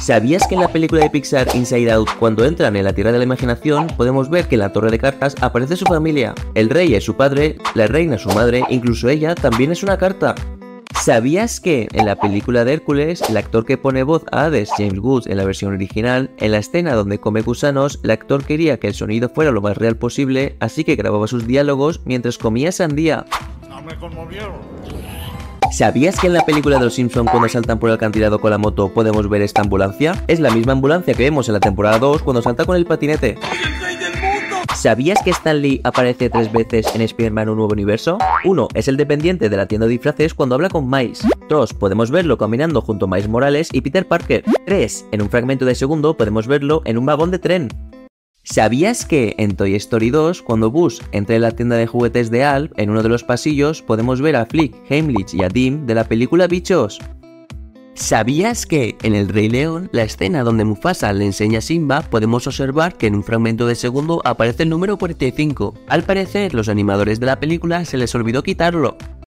¿Sabías que en la película de Pixar Inside Out, cuando entran en la Tierra de la Imaginación, podemos ver que en la torre de cartas aparece su familia? El rey es su padre, la reina es su madre, incluso ella también es una carta. ¿Sabías que en la película de Hércules, el actor que pone voz a Hades, James Woods, en la versión original, en la escena donde come gusanos, el actor quería que el sonido fuera lo más real posible, así que grababa sus diálogos mientras comía sandía? No me conmovieron. ¿Sabías que en la película de Los Simpson, cuando saltan por el acantilado con la moto, podemos ver esta ambulancia? Es la misma ambulancia que vemos en la temporada 2 cuando salta con el patinete. ¿Sabías que Stan Lee aparece 3 veces en Spider-Man Un Nuevo Universo? 1. Es el dependiente de la tienda de disfraces cuando habla con Miles. 2. Podemos verlo caminando junto a Miles Morales y Peter Parker. 3. En un fragmento de segundo podemos verlo en un vagón de tren. ¿Sabías que en Toy Story 2, cuando Buzz entra en la tienda de juguetes de Alf, en uno de los pasillos podemos ver a Flick, Heimlich y a Dim de la película Bichos? ¿Sabías que en El Rey León, la escena donde Mufasa le enseña a Simba, podemos observar que en un fragmento de segundo aparece el número 45? Al parecer, los animadores de la película se les olvidó quitarlo.